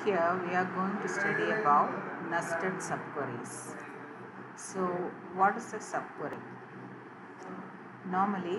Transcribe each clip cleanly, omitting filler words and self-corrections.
Here we are going to study about nested subqueries. So what is a subquery? Normally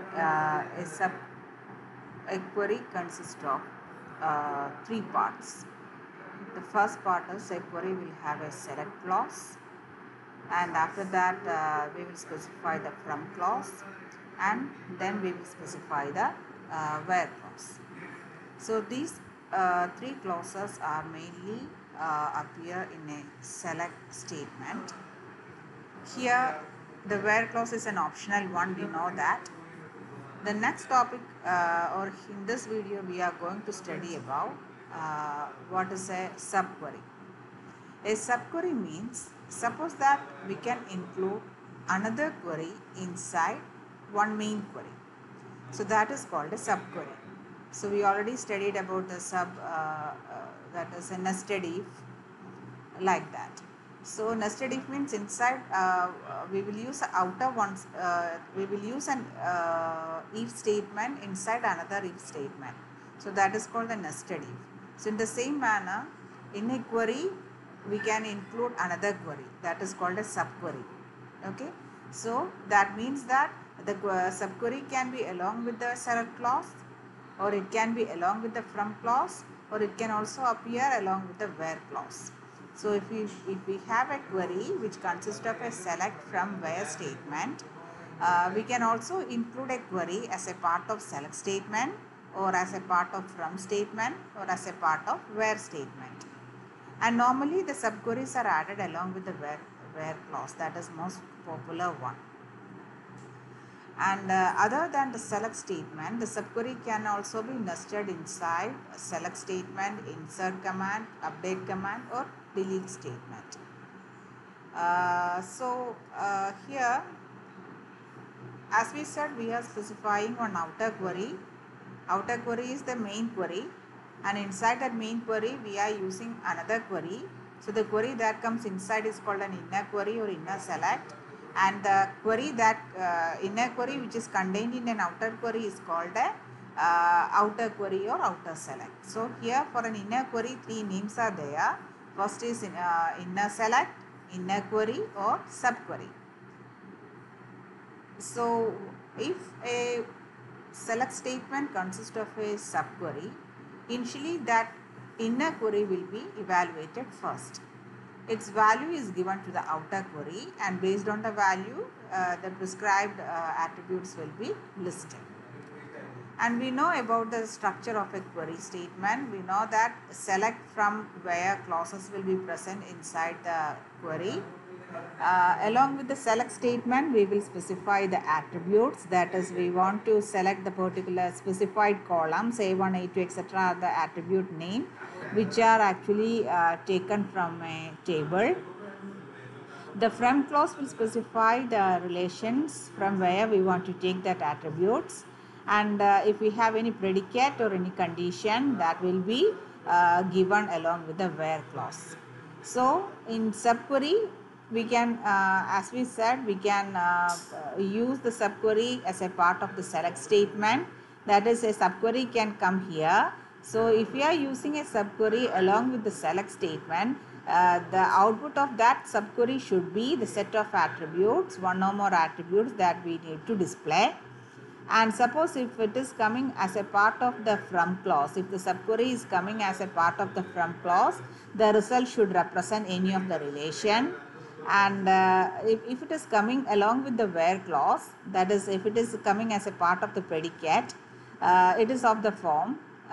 a query consists of three parts. The first part is a query will have a select clause, and after that we will specify the from clause, and then we will specify the where clause. So these three clauses are mainly appear in a select statement. Here the where clause is an optional one, we know that. The next topic or in this video we are going to study about what is a subquery. A subquery means, suppose that we can include another query inside one main query. So that is called a subquery. So we already studied about the that is a nested if, like that. So nested if means inside we will use outer ones. We will use an if statement inside another if statement. So that is called the nested if. So in the same manner, in a query we can include another query, that is called a subquery. Okay. So that means that the subquery can be along with the select clause, or it can be along with the from clause, or it can also appear along with the where clause. So if we have a query which consists of a select from where statement, we can also include a query as a part of select statement, or as a part of from statement, or as a part of where statement. And normally the subqueries are added along with the where clause, that is most popular one. And other than the select statement, the subquery can also be nested inside a select statement, insert command, update command, or delete statement. Here, as we said, we are specifying one outer query. Outer query is the main query, and inside that main query we are using another query. So the query that comes inside is called an inner query or inner select, and the query that inner query which is contained in an outer query is called a outer query or outer select. So here for an inner query, three names are there. First is inner select, inner query, or subquery. So if a select statement consists of a subquery, initially that inner query will be evaluated first. Its value is given to the outer query, and based on the value the prescribed attributes will be listed. And we know about the structure of a query statement. We know that select from where clauses will be present inside the query. Along with the select statement, we will specify the attributes, that is we want to select the particular specified columns A1, A2, etc. the attribute name, which are actually taken from a table. The from clause will specify the relations from where we want to take that attributes, and if we have any predicate or any condition, that will be given along with the where clause. So in subquery we can, as we said, we can use the subquery as a part of the select statement. That is, a subquery can come here. So if we are using a subquery along with the select statement, the output of that subquery should be the set of attributes, one or more attributes that we need to display. And suppose if it is coming as a part of the from clause, if the subquery is coming as a part of the from clause, the result should represent any of the relation. And if it is coming along with the where clause, that is if it is coming as a part of the predicate, it is of the form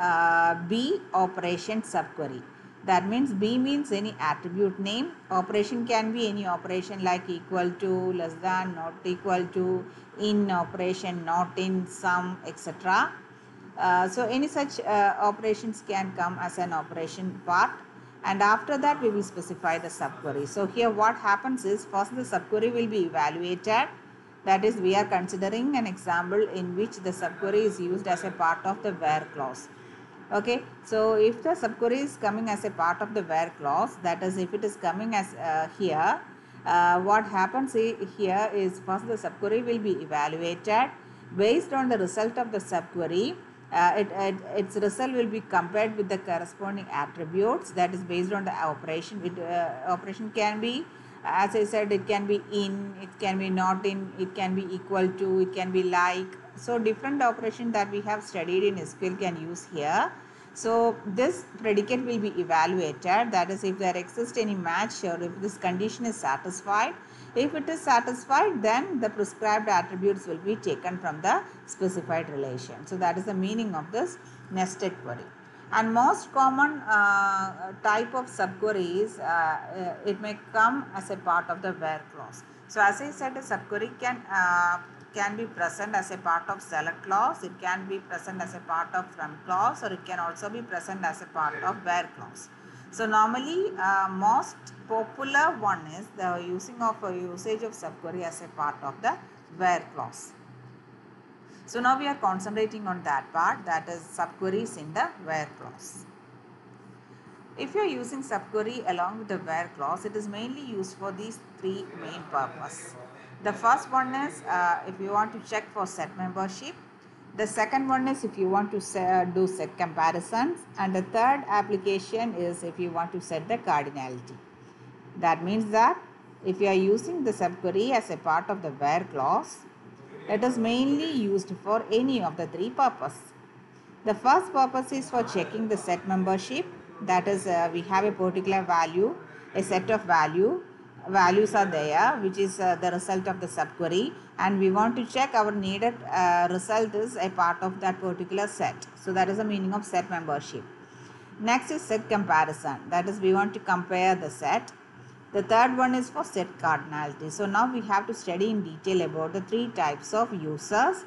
B operation subquery. That means B means any attribute name. Operation can be any operation like equal to, less than, not equal to, in operation, not in, sum, etc. So any such operations can come as an operation part, and after that we will specify the subquery. So here what happens is, first the subquery will be evaluated. That is, we are considering an example in which the subquery is used as a part of the where clause. Okay, so if the subquery is coming as a part of the where clause, that is if it is coming as here, what happens here is, first the subquery will be evaluated. Based on the result of the subquery, its result will be compared with the corresponding attributes, that is based on the operation. Operation can be, as I said, it can be in, it can be not in, it can be equal to, it can be like. So different operation that we have studied in SQL can use here. So this predicate will be evaluated, that is if there exists any match or if this condition is satisfied. If it is satisfied, then the prescribed attributes will be taken from the specified relation. So that is the meaning of this nested query. And most common type of subquery is it may come as a part of the where clause. So as I said, a subquery can be present as a part of select clause, it can be present as a part of from clause, or it can also be present as a part of where clause. So normally most popular one is the usage of subquery as a part of the where clause. So now we are concentrating on that part, that is subqueries in the where clause. If you are using subquery along with the where clause, it is mainly used for these three main purposes. The first one is if you want to check for set membership. The second one is if you want to do set comparisons. And the third application is if you want to set the cardinality. That means that if you are using the subquery as a part of the where clause, it is mainly used for any of the three purposes. The first purpose is for checking the set membership. That is, we have a particular value, a set of values are there, which is the result of the subquery, and we want to check our needed result is a part of that particular set. So that is the meaning of set membership. Next is set comparison. That is, we want to compare the set. The third one is for set cardinality. So now we have to study in detail about the three types of users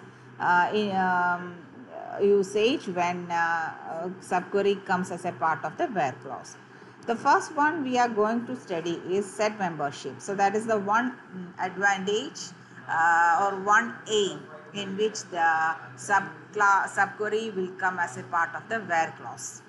usage when subquery comes as a part of the where clause. The first one we are going to study is set membership. So that is the one advantage or one aim in which the subquery will come as a part of the where clause.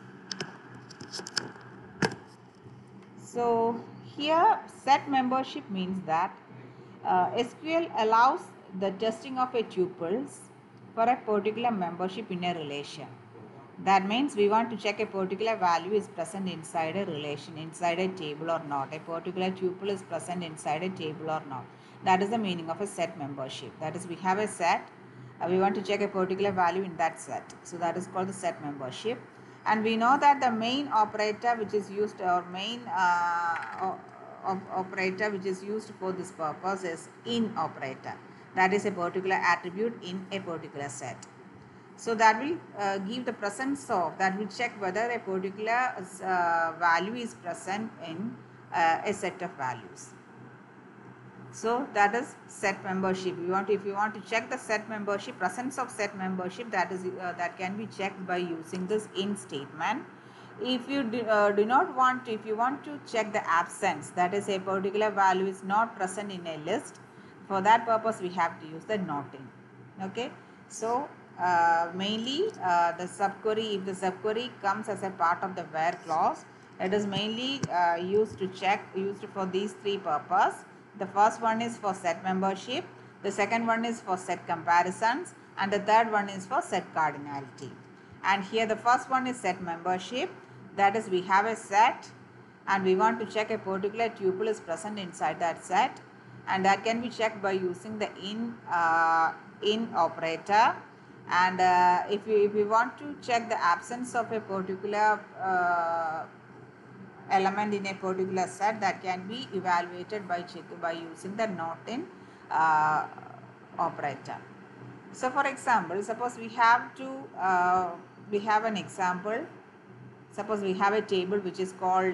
So here set membership means that SQL allows the testing of a tuples for a particular membership in a relation. That means we want to check a particular value is present inside a relation, inside a table or not. A particular tuple is present inside a table or not. That is the meaning of a set membership. That is, we have a set, we want to check a particular value in that set. So that is called the set membership. And we know that the main operator which is used, or main operator which is used for this purpose is in operator. That is a particular attribute in a particular set. So that will give the presence of, that will check whether a particular value is present in a set of values. So that is set membership. If you want to check the set membership, presence of set membership, that is that can be checked by using this in statement. If you do not want to, if you want to check the absence, that is a particular value is not present in a list, for that purpose we have to use the not in. Okay, so mainly the subquery, if the subquery comes as a part of the where clause, it is mainly used for these three purposes. The first one is for set membership, the second one is for set comparisons, and the third one is for set cardinality. And here the first one is set membership. That is, we have a set and we want to check a particular tuple is present inside that set, and that can be checked by using the in operator. And if we want to check the absence of a particular element in a particular set, that can be evaluated by using the not in operator. So for example, suppose we have an example. Suppose we have a table which is called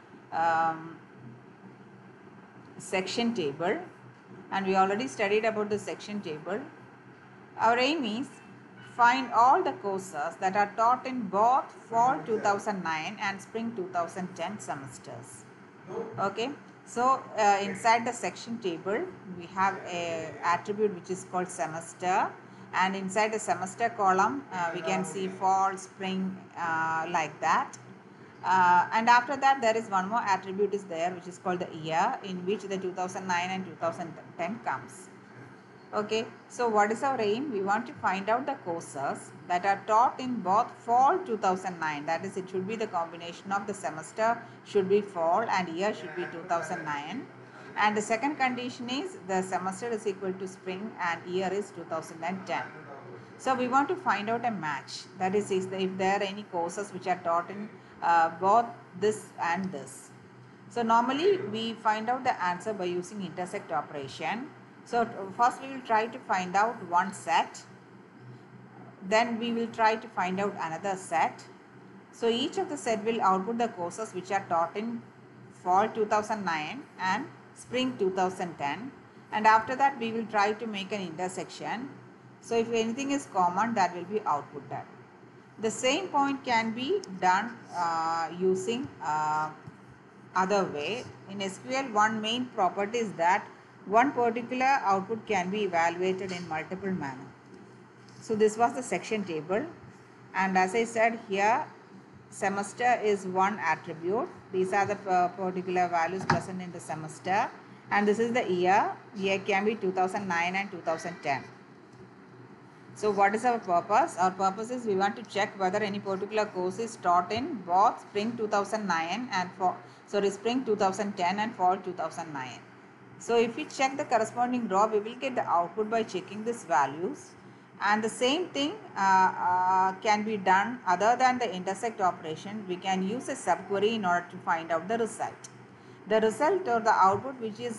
section table, and we already studied about the section table. Our aim is find all the courses that are taught in both fall 2009 and spring 2010 semesters. Okay, so inside the section table we have a attribute which is called semester, and inside the semester column we can see fall, spring, like that. And after that there is one more attribute is there which is called the year, in which the 2009 and 2010 comes. Okay, so what is our aim? We want to find out the courses that are taught in both fall 2009, that is it should be the combination of the semester should be fall and year should be 2009, and the second condition is the semester is equal to spring and year is 2010. So we want to find out a match, that is if there are any courses which are taught in both this and this. So normally we find out the answer by using intersect operation. So first we will try to find out one set, then we will try to find out another set. So each of the set will output the courses which are taught in fall 2009 and spring 2010, and after that we will try to make an intersection. So if anything is common, that will be outputted. The same point can be done using other way. In SQL, one main property is that one particular output can be evaluated in multiple manner. So this was the section table, and as I said here, semester is one attribute. These are the particular values present in the semester, and this is the year. Year can be 2009 and 2010. So what is our purpose? Our purpose is we want to check whether any particular course is taught in both spring 2009 and spring 2010 and fall 2009. So if we check the corresponding row, we will get the output by checking these values. And the same thing can be done other than the intersect operation. We can use a subquery in order to find out the result. The result or the output which is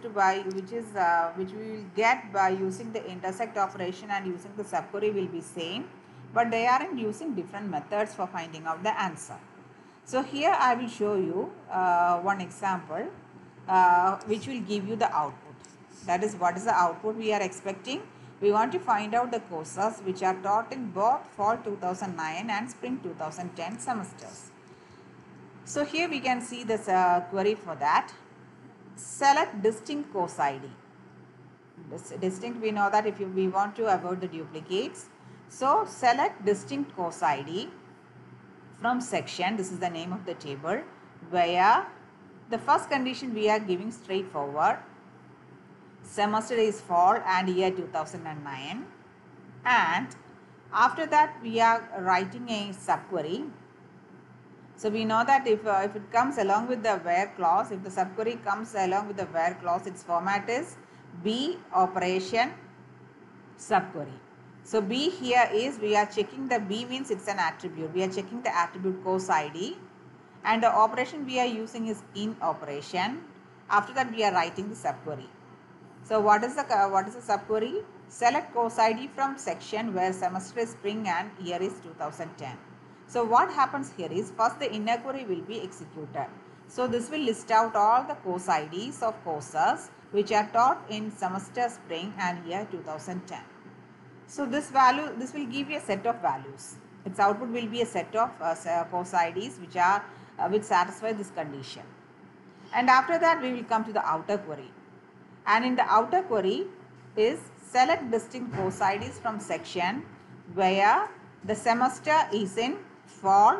which we will get by using the intersect operation and using the subquery will be same, but they aren't using different methods for finding out the answer. So here I will show you one example which will give you the output. That is, what is the output we are expecting? We want to find out the courses which are taught in both fall 2009 and spring 2010 semesters. So here we can see this query for that. Select distinct course ID. Distinct, we know that if we want to avoid the duplicates. So select distinct course ID from section, this is the name of the table, where the first condition we are giving straightforward. Semester is fall and year 2009, and after that we are writing a subquery. So we know that if it comes along with the where clause, if the subquery comes along with the where clause, its format is B operation subquery. So B here is, we are checking the B means it's an attribute. We are checking the attribute course ID, and the operation we are using is in operation. After that we are writing the subquery. So what is the subquery? Select course ID from section where semester is spring and year is 2010. So what happens here is, first the inner query will be executed. So this will list out all the course IDs of courses which are taught in semester spring and year 2010. So this will give you a set of values. Its output will be a set of course IDs which satisfy this condition. And after that we will come to the outer query. And in the outer query is select distinct course IDs from section where the semester is in fall,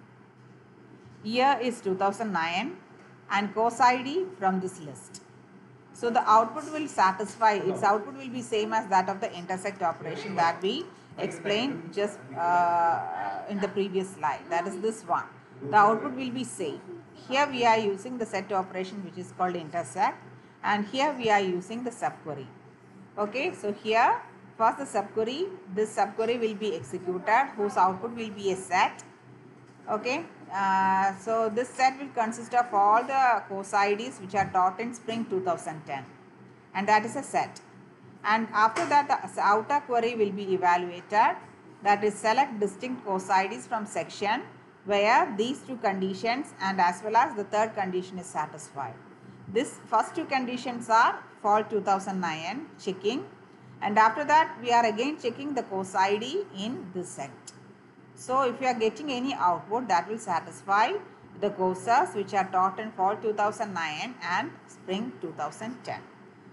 year is 2009, and course ID from this list. So the output will satisfy, its output will be same as that of the intersect operation that we explained just in the previous slide. That is this one. The output will be same. Here we are using the set operation which is called intersect, and here we are using the subquery. Okay, so here first the subquery, this subquery will be executed whose output will be a set. Okay, so this set will consist of all the course IDs which are taught in spring 2010, and that is a set. And after that the outer query will be evaluated, that is select distinct course IDs from section where these two conditions and as well as the third condition is satisfied. This first two conditions are fall 2009 checking, and after that we are again checking the course ID in this set. So if you are getting any output, that will satisfy the courses which are taught in fall 2009 and spring 2010.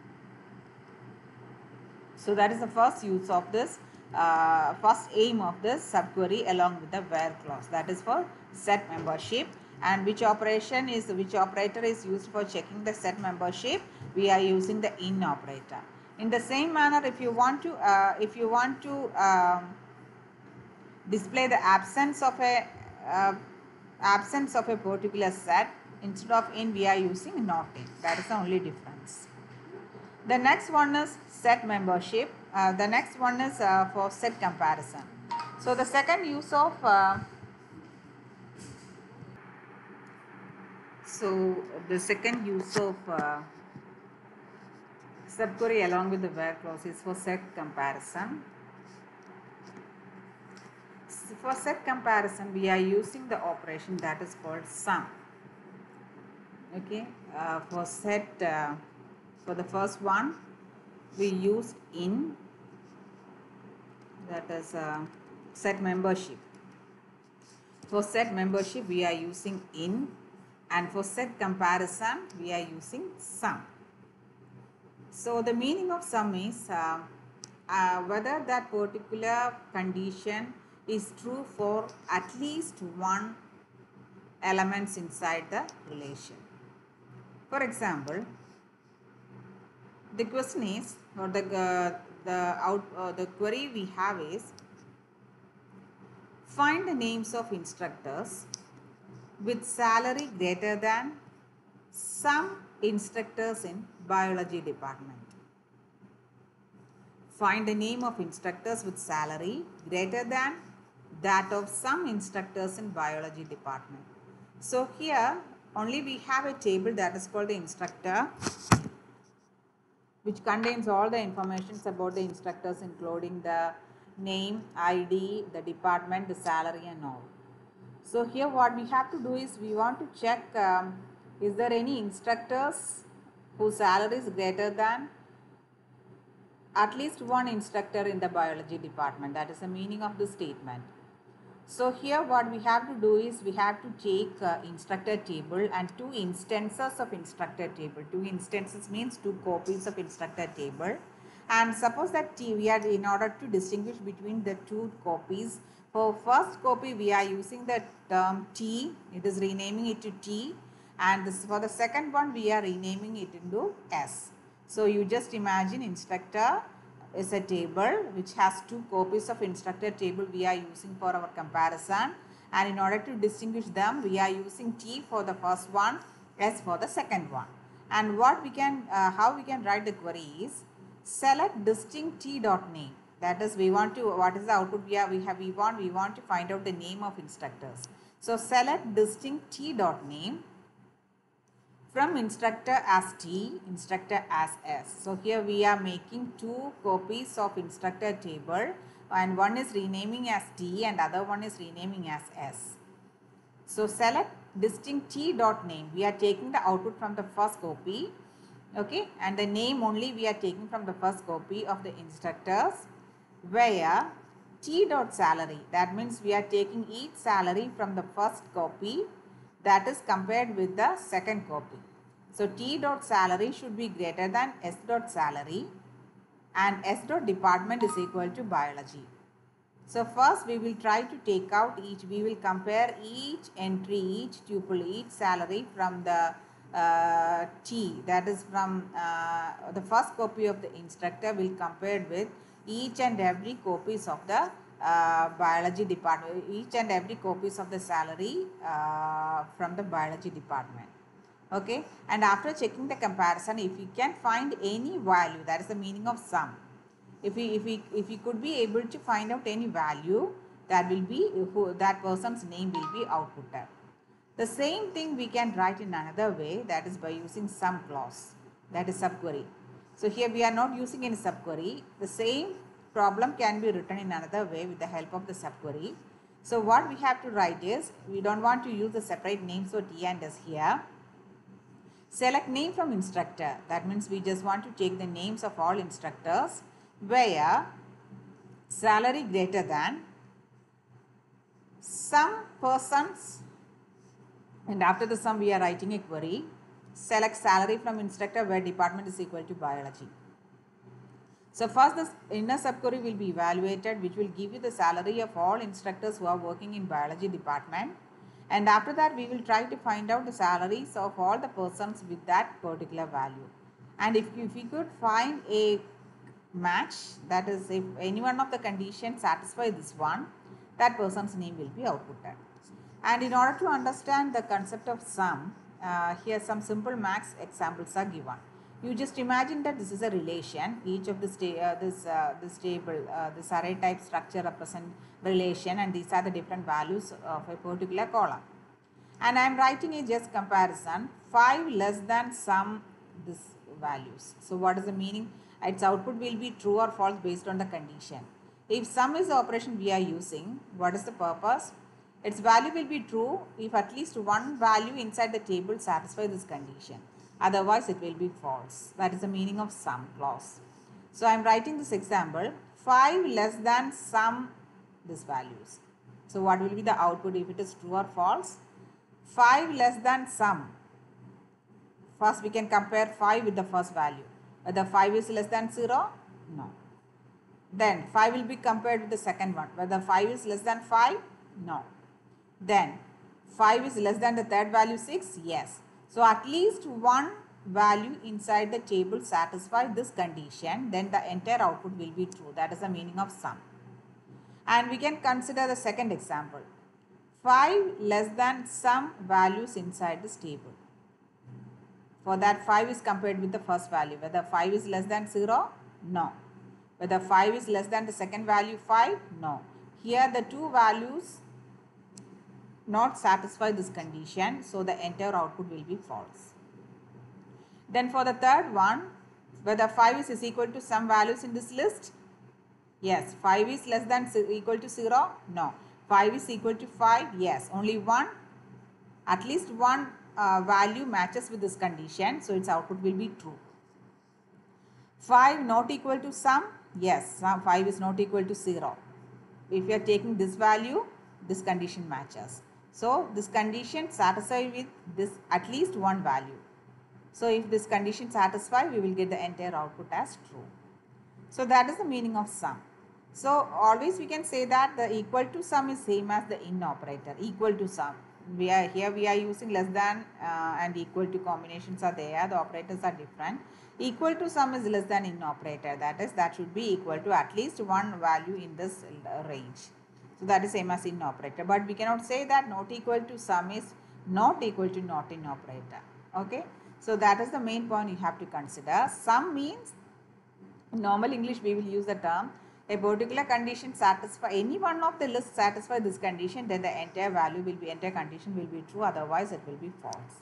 So that is the first use of this, first aim of this subquery along with the where clause. That is for set membership. And which operator is used for checking the set membership? We are using the in operator. In the same manner, if you want to display the uh, absence of a particular set, instead of in we are using not in. That is the only difference. The next one is set membership. The next one is for set comparison. So the second use of subquery along with the where clause is for set comparison. For set comparison, we are using the operation that is called sum. Okay, for the first one, we used in, that is set membership. For set membership, we are using in, and for set comparison, we are using sum. So the meaning of sum is whether that particular condition is true for at least one elements inside the relation. For example, the question is, or the query we have is, find the names of instructors with salary greater than some instructors in biology department. Find the name of instructors with salary greater than that of some instructors in biology department. So here only we have a table that is called the instructor, which contains all the information about the instructors, including the name, ID, the department, the salary and all. So here what we have to do is we want to check is there any instructors whose salary is greater than at least one instructor in the biology department. That is the meaning of the statement. So here what we have to do is we have to take instructor table and two instances of instructor table. Two instances means two copies of instructor table. And suppose that we are, in order to distinguish between the two copies, for first copy we are using the term T, it is renaming it to T, and this, for the second one we are renaming it into S. So you just imagine instructor is a table which has two copies of instructor table we are using for our comparison, and in order to distinguish them we are using T for the first one, S for the second one. And what we can how we can write the query is, select distinct T dot name. That is, we want to, what is the output we want to find out the name of instructors. So select distinct T dot name from instructor as T, instructor as S. So here we are making two copies of instructor table, and one is renaming as T and other one is renaming as S. So select distinct T dot name. We are taking the output from the first copy, okay, and the name only we are taking from the first copy of the instructors, where T dot salary, that means we are taking each salary from the first copy that is compared with the second copy. So T dot salary should be greater than S dot salary, and S dot department is equal to biology. So first we will try to take out we will compare each entry, each tuple, each salary from the T, that is from the first copy of the instructor will compared with each and every copies of the biology department, each and every copies of the salary from the biology department. Okay, and after checking the comparison, if we can find any value, that is the meaning of sum. If we could be able to find out any value, that will be that person's name will be outputted. The same thing we can write in another way, that is by using sum clause, that is subquery. So here we are not using any subquery. The same problem can be written in another way with the help of the subquery. So what we have to write is, we don't want to use the separate names for T and S here. Select name from instructor. That means we just want to take the names of all instructors where salary greater than some persons, and after the sum we are writing a query. Select salary from instructor where department is equal to biology. So first the inner subquery will be evaluated, which will give you the salary of all instructors who are working in biology department. And after that we will try to find out the salaries of all the persons with that particular value. And if we could find a match, that is if any one of the conditions satisfy this one, that person's name will be outputted. And in order to understand the concept of sum, here some simple max examples are given. You just imagine that this is a relation. Each of this table, this array type structure represent relation, and these are the different values of a particular column. And I am writing a just comparison, 5 less than sum this values. So what is the meaning? Its output will be true or false based on the condition. If sum is the operation we are using, what is the purpose? Its value will be true if at least one value inside the table satisfies this condition. Otherwise, it will be false. That is the meaning of sum clause. So I am writing this example, 5 less than sum these values. So what will be the output if it is true or false? 5 less than sum. First we can compare 5 with the first value. Whether 5 is less than 0? No. Then 5 will be compared with the second one. Whether 5 is less than 5? No. Then 5 is less than the third value 6? Yes. So at least one value inside the table satisfies this condition, then the entire output will be true. That is the meaning of sum. And we can consider the second example. 5 less than some values inside this table. For that 5 is compared with the first value. Whether 5 is less than 0? No. Whether 5 is less than the second value 5? No. Here the two values not satisfy this condition, so the entire output will be false. Then for the third one, whether 5 is equal to some values in this list? Yes. 5 is less than equal to 0? No. 5 is equal to 5? Yes. Only one, at least one value matches with this condition, so its output will be true. 5 not equal to some? Yes. 5 is not equal to 0. If you are taking this value, this condition matches. So this condition satisfies with this at least one value. So if this condition satisfies, we will get the entire output as true. So that is the meaning of sum. So always we can say that the equal to sum is same as the in operator. Equal to sum. Here we are using less than and equal to combinations are there. The operators are different. Equal to sum is less than in operator. That is, that should be equal to at least one value in this range. So that is same as in operator. But we cannot say that not equal to sum is not equal to not in operator. Okay. So that is the main point you have to consider. Sum means, in normal English we will use the term, a particular condition satisfy, any one of the list satisfy this condition, then the entire value will be, entire condition will be true, otherwise it will be false.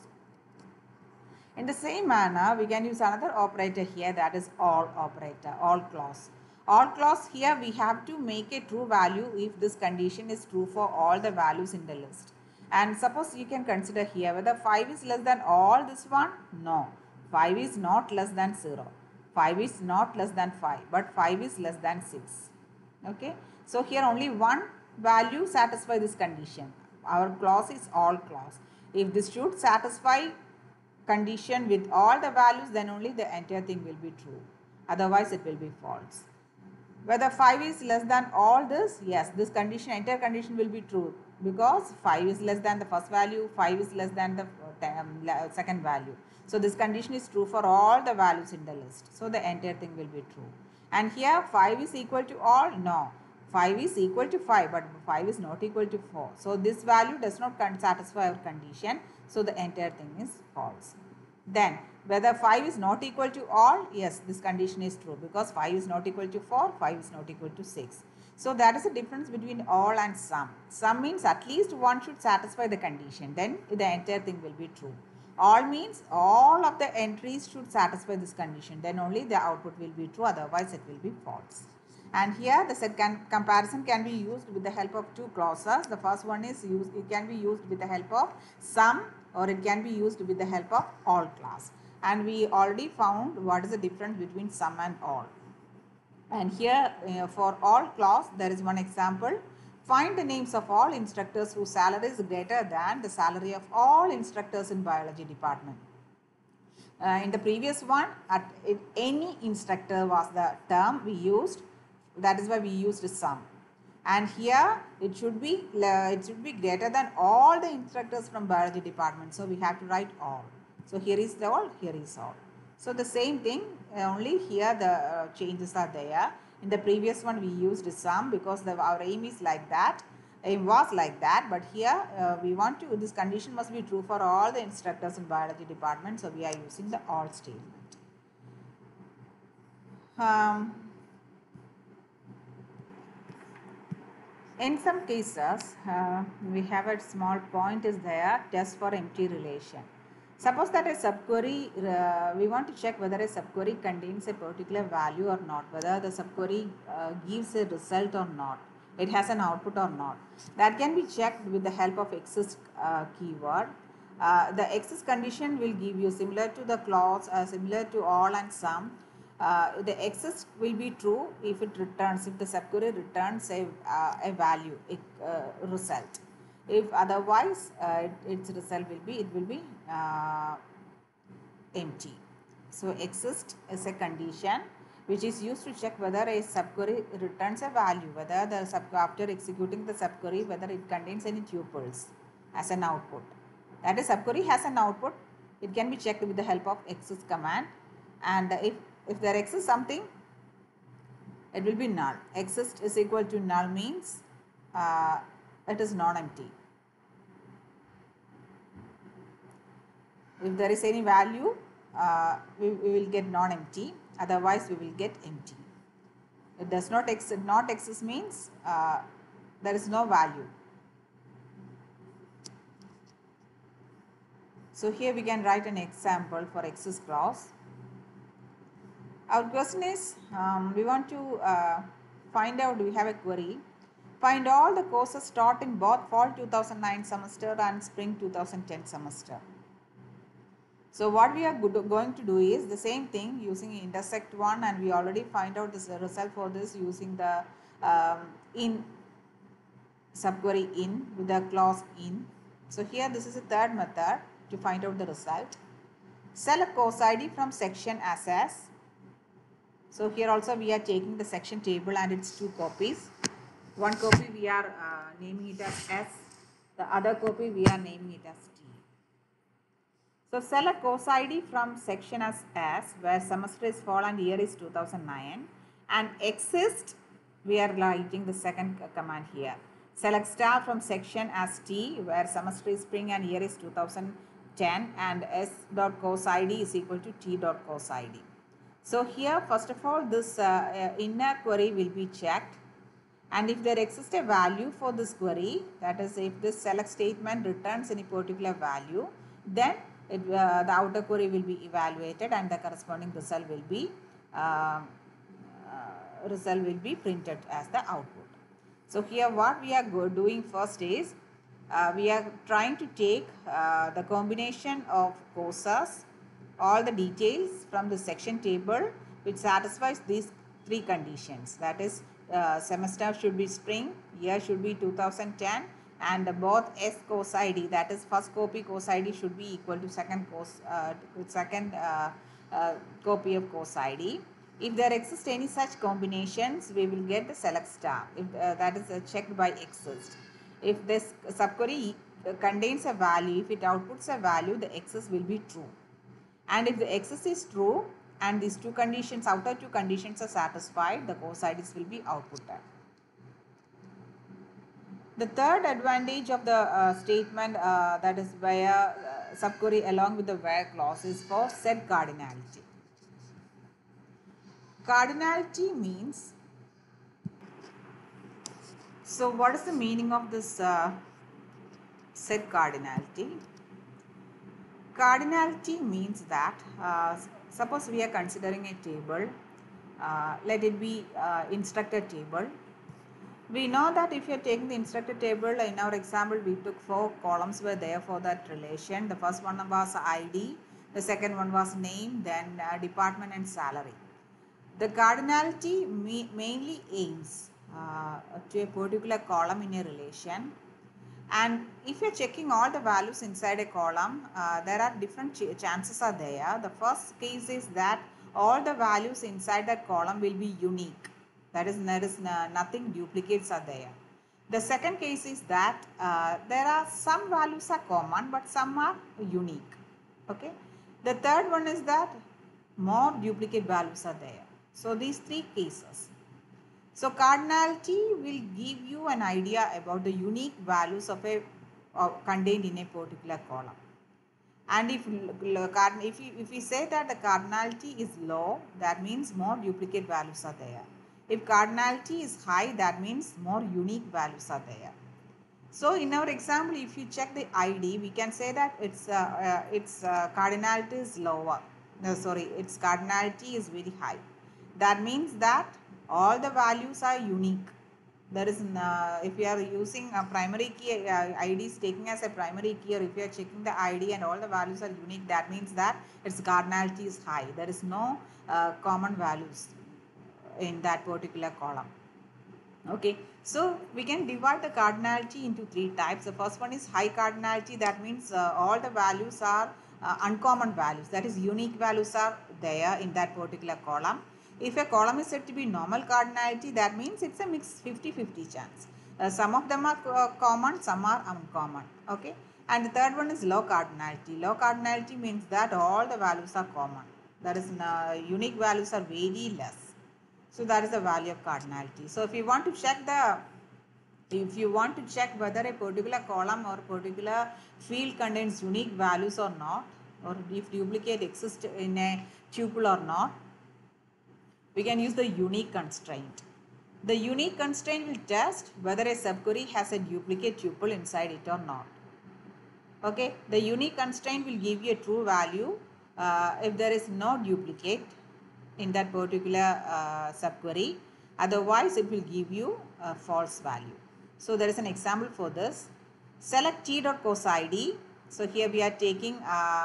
In the same manner, we can use another operator here, that is all operator, all clause. All clause, here we have to make a true value if this condition is true for all the values in the list. And suppose you can consider here whether 5 is less than all this one? No. 5 is not less than 0. 5 is not less than 5, but 5 is less than 6. Okay. So here only one value satisfies this condition. Our clause is all clause. If this should satisfy condition with all the values, then only the entire thing will be true. Otherwise it will be false. Whether 5 is less than all this? Yes, this condition, entire condition will be true, because 5 is less than the first value, 5 is less than the second value. So this condition is true for all the values in the list. So the entire thing will be true. And here 5 is equal to all? No. 5 is equal to 5, but 5 is not equal to 4. So this value does not satisfy our condition. So the entire thing is false. Then whether 5 is not equal to all? Yes, this condition is true, because 5 is not equal to 4, 5 is not equal to 6. So that is the difference between all and sum. Sum means at least one should satisfy the condition, then the entire thing will be true. All means all of the entries should satisfy this condition, then only the output will be true, otherwise it will be false. And here the second comparison can be used with the help of two clauses. The first one is it can be used with the help of sum, or it can be used with the help of all clause. And we already found what is the difference between sum and all. And here for all clause there is one example. Find the names of all instructors whose salary is greater than the salary of all instructors in biology department. In the previous one, if any instructor was the term we used, that is why we used sum. And here it should be greater than all the instructors from biology department. So we have to write all. So here is the all, here is all. So the same thing, only here the changes are there. In the previous one we used sum because our aim is like that. Aim was like that, but here we want to, this condition must be true for all the instructors in biology department, so we are using the or statement. In some cases, we have a small point is there, test for empty relation. Suppose that a subquery, we want to check whether a subquery contains a particular value or not, whether the subquery gives a result or not, it has an output or not. That can be checked with the help of exist keyword. The exist condition will give you, similar to the clause, similar to all and some, the exist will be true if it returns, if the subquery returns a value, a result. If otherwise, its result will be, it will be empty. So exist is a condition which is used to check whether a subquery returns a value, whether the after executing the subquery, whether it contains any tuples as an output. That is, subquery has an output, it can be checked with the help of exist command, and if there exists something, it will be null. Exist is equal to null means it is non-empty. If there is any value, we will get non-empty, otherwise we will get empty. It does not exist means there is no value. So here we can write an example for exist clause. Our question is, we want to find out, we have a query, find all the courses taught in both fall 2009 semester and spring 2010 semester. So what we are going to do is the same thing using intersect one, and we already find out this result for this using the in subquery in with the clause in. So here this is a third method to find out the result. Select course ID from section as S. So here also we are taking the section table and its two copies. One copy we are naming it as S, the other copy we are naming it as T. So select course ID from section as S, where semester is fall and year is 2009, and exist, we are writing the second command here. Select star from section as T, where semester is spring and year is 2010, and S dot course ID is equal to T dot course ID. So here first of all this inner query will be checked, and if there exists a value for this query, that is if this select statement returns any particular value, then the outer query will be evaluated and the corresponding result will be printed as the output. So here what we are doing first is we are trying to take the combination of courses, all the details from the section table which satisfies these three conditions, that is semester should be spring, year should be 2010, and both S course ID, that is first copy course ID, should be equal to second copy of course ID. If there exist any such combinations, we will get the select star, if that is checked by exist. If this subquery contains a value, if it outputs a value, the exist will be true. And if the exist is true and these two conditions, outer two conditions are satisfied, the course IDs will be outputted. The third advantage of the statement, that is where subquery along with the where clause, is for set cardinality. Cardinality means, so what is the meaning of this set cardinality? Cardinality means that suppose we are considering a table, let it be instructor table. We know that if you are taking the instructor table, in our example we took 4 columns were there for that relation. The first one was ID, the second one was name, then department and salary. The cardinality mainly aims to a particular column in a relation, and if you are checking all the values inside a column, there are different chances are there. The first case is that all the values inside that column will be unique. That is, there is nothing duplicates are there. The second case is that there are some values are common but some are unique. Okay. The third one is that more duplicate values are there. So these three cases. So cardinality will give you an idea about the unique values of a contained in a particular column. And if we say that the cardinality is low, that means more duplicate values are there. If cardinality is high, that means more unique values are there. So in our example, if you check the ID, we can say that its cardinality is lower. No, sorry, its cardinality is very high. That means that all the values are unique. There is if you are using a primary key, ID is taking as a primary key, or if you are checking the ID and all the values are unique, that means that its cardinality is high. There is no common values in that particular column. Okay, so we can divide the cardinality into three types. The first one is high cardinality. That means all the values are uncommon values. That is, unique values are there in that particular column. If a column is said to be normal cardinality, that means it's a mixed 50-50 chance. Some of them are common, some are uncommon. Okay, and the third one is low cardinality. Low cardinality means that all the values are common. That is, unique values are very less. So that is the value of cardinality. So if you want to check whether a particular column or particular field contains unique values or not, or if duplicate exists in a tuple or not, we can use the unique constraint. The unique constraint will test whether a subquery has a duplicate tuple inside it or not. Okay, the unique constraint will give you a true value if there is no duplicate in that particular subquery. Otherwise, it will give you a false value. So there is an example for this. Select t.cos id. So here we are taking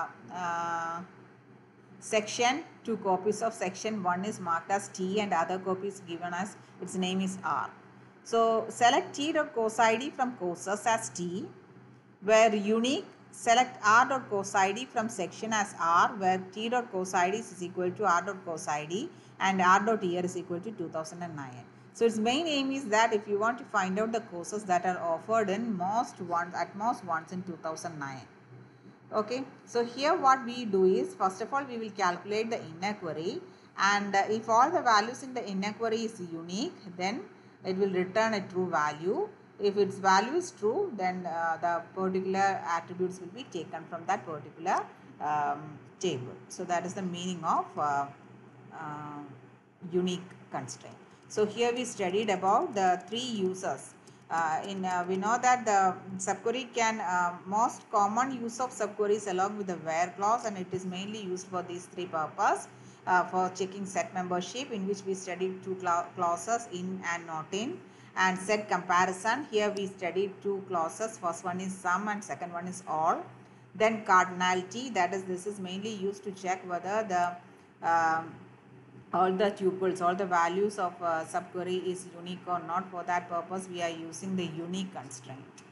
section, two copies of section. One is marked as T and other copy is given as its name is R. So select t.cos id from courses as T, where unique. Select r.cos id from section as R, where t.cos id is equal to r.cos id and r.year is equal to 2009. So its main aim is that if you want to find out the courses that are offered in at most once in 2009. Okay, so here what we do is, first of all, we will calculate the inner query, and if all the values in the inner query is unique, then it will return a true value. If its value is true, then the particular attributes will be taken from that particular table. So that is the meaning of uh, unique constraint. So here we studied about the three uses. We know that the subquery can most common use of subqueries along with the where clause, and it is mainly used for these three purposes. For checking set membership, in which we studied two clauses, in and not in, and set comparison. Here we studied two clauses. First one is some and second one is all. Then cardinality, that is, this is mainly used to check whether the all the tuples, all the values of subquery is unique or not. For that purpose, we are using the unique constraint.